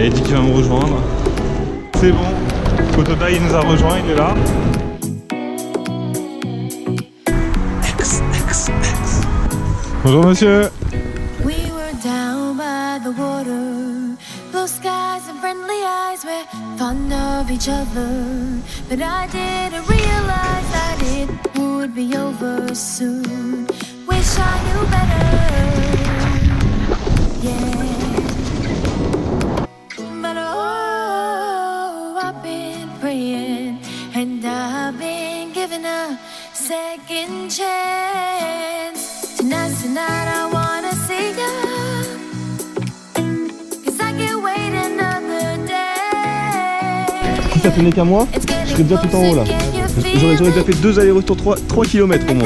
avait dit qu'il va me rejoindre. C'est bon, Kotoda il nous a rejoint, il est là. Bonjour monsieur. We were down by the water, blue skies and friendly eyes, we're fond of each other. But I didn't realize that it would be over soon. Wish I knew better, yeah. But oh, I've been praying and I've been given a second chance. Tonight I wanna see ya, 'cause I can't wait another day. Si ça tenait qu'à moi, je serais déjà tout en haut là. J'aurais déjà fait 2 allers-retours 3 km au moins.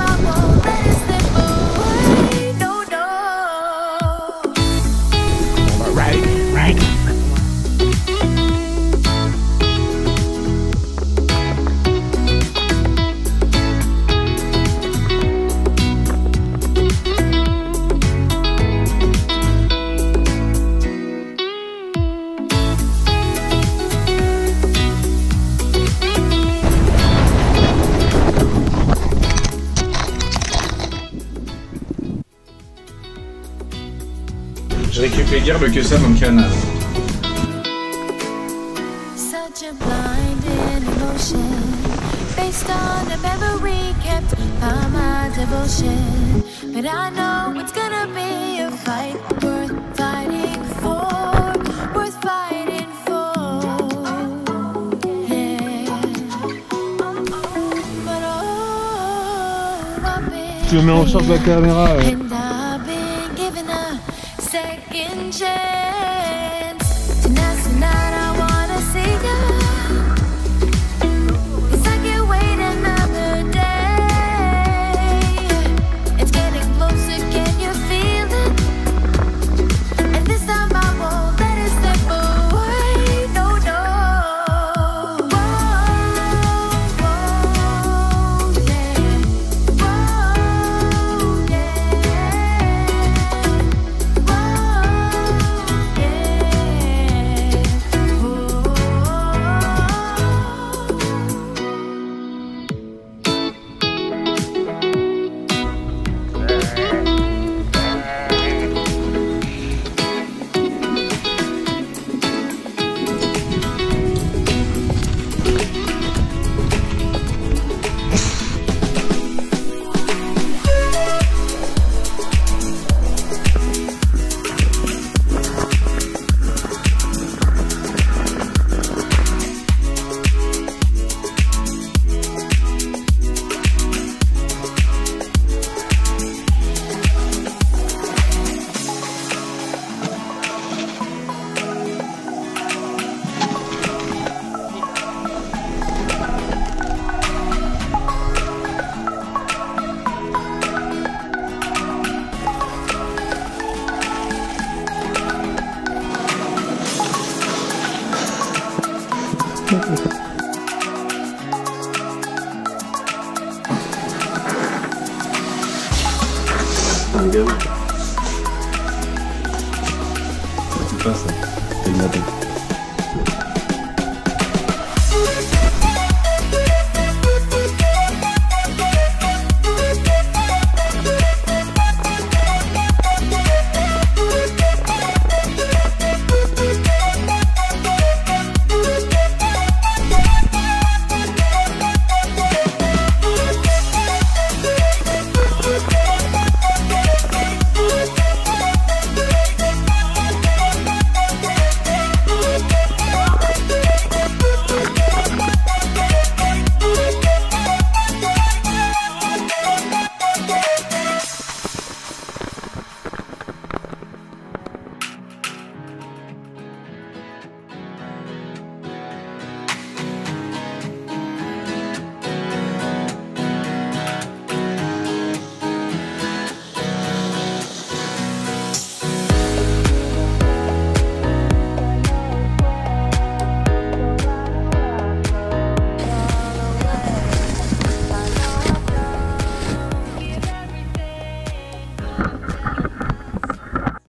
Je récupère les gerbes que ça dans le canal. Such a blinding emotion, based on a memory kept by my devotion. But I know it's gonna be a fight worth fighting for, worth fighting for. Yeah. But oh, I've been Tu me mets en charge de la caméra. and I've been given a second chance. Tonight I wanna see ya, 'cause I can't wait another day. It's getting closer, can you feel it? And this time I won't let it slip away, no, no. Whoa, whoa, yeah. Whoa, yeah. C'est pas ça. C'est une attente.